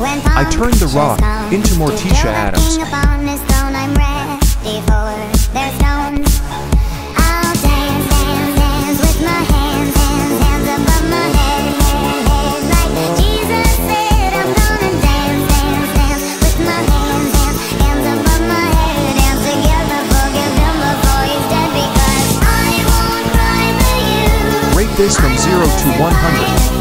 I turned the rock into Morticia Addams. Rate this from 0 to 100.